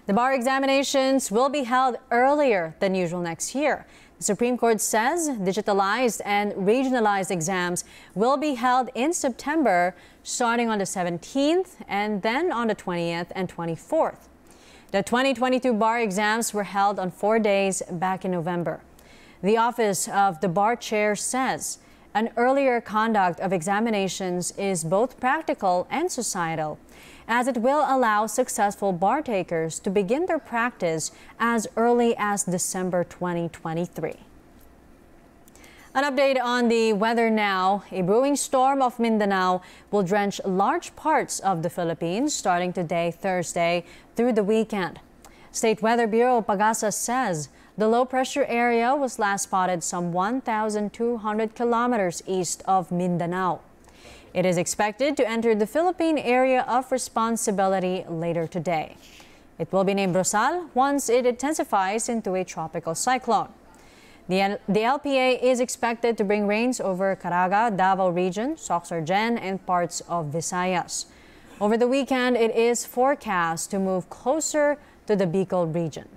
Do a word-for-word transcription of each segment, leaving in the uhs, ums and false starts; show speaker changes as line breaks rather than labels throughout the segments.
The bar examinations will be held earlier than usual next year. The Supreme Court says digitalized and regionalized exams will be held in September, starting on the seventeenth and then on the twentieth and twenty-fourth. The twenty twenty-two bar exams were held on four days back in November. The Office of the Bar Chair says an earlier conduct of examinations is both practical and societal, as it will allow successful bar takers to begin their practice as early as December twenty twenty-three. An update on the weather now. A brewing storm off Mindanao will drench large parts of the Philippines starting today, Thursday, through the weekend. State Weather Bureau Pagasa says the low-pressure area was last spotted some one thousand two hundred kilometers east of Mindanao. It is expected to enter the Philippine area of responsibility later today. It will be named Rosal once it intensifies into a tropical cyclone. The, the L P A is expected to bring rains over Caraga, Davao region, Sorsogon, and parts of Visayas. Over the weekend, it is forecast to move closer to the Bicol region.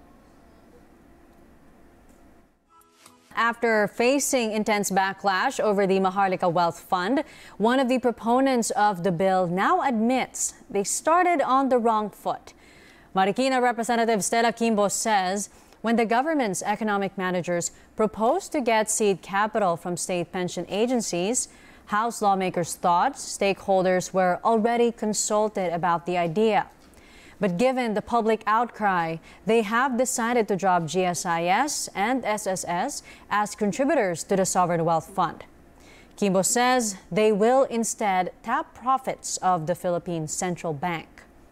After facing intense backlash over the Maharlika Wealth Fund, one of the proponents of the bill now admits they started on the wrong foot. Marikina Representative Stella Kimbo says when the government's economic managers proposed to get seed capital from state pension agencies, House lawmakers thought stakeholders were already consulted about the idea. But given the public outcry, they have decided to drop G S I S and S S S as contributors to the Sovereign Wealth Fund. Kimbo says they will instead tap profits of the Philippine Central Bank.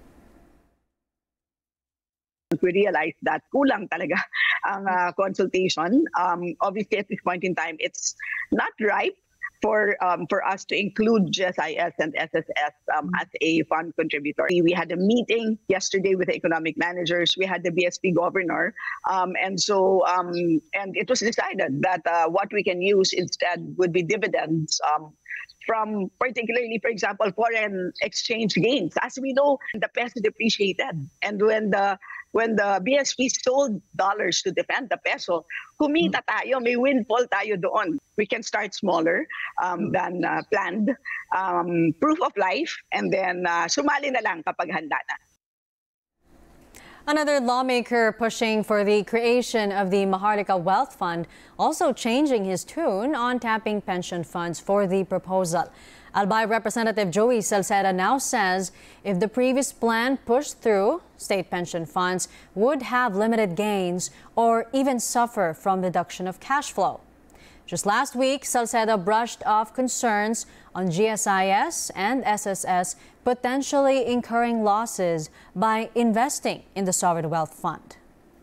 We realized that kulang talaga ang uh, consultation. Um, obviously, at this point in time, it's not ripe for um, for us to include G S I S and S S S um, as a fund contributor. We had a meeting yesterday with the economic managers. We had the B S P governor, um, and so um, and it was decided that uh, what we can use instead would be dividends um, from, particularly, for example, foreign exchange gains. As we know, the peso depreciated, and when the when the B S P sold dollars to defend the peso, kumita tayo, may windfall tayo doon. We can start smaller um, than uh, planned, um, proof of life, and then uh, sumali na lang kapag handa na.
Another lawmaker pushing for the creation of the Maharlika Wealth Fund also changing his tune on tapping pension funds for the proposal. Albay Representative Joey Salceda now says if the previous plan pushed through, state pension funds would have limited gains or even suffer from reduction of cash flow. Just last week, Salceda brushed off concerns on G S I S and S S S potentially incurring losses by investing in the Sovereign Wealth Fund.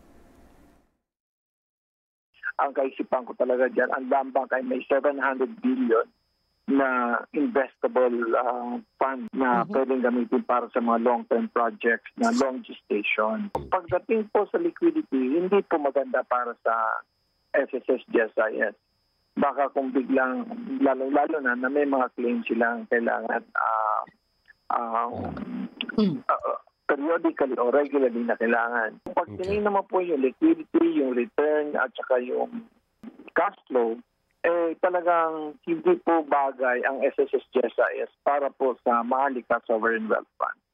Ang kaisipan ko talaga dyan, ang Land Bank ay may seven hundred billion na investable uh, fund na mm-hmm. pwedeng gamitin para sa mga long-term projects na long gestation. Pagdating po sa liquidity, hindi po maganda para sa S S S, G S I S. Baka kung biglang, lalo-lalo na na may mga claims silang kailangan uh, uh, uh, periodically or regularly na kailangan. Pag tinignan naman po yung liquidity, yung return, at saka yung cash flow, eh talagang hindi po bagay ang S S S, G S I S para po sa Maharlika Sovereign Wealth Fund.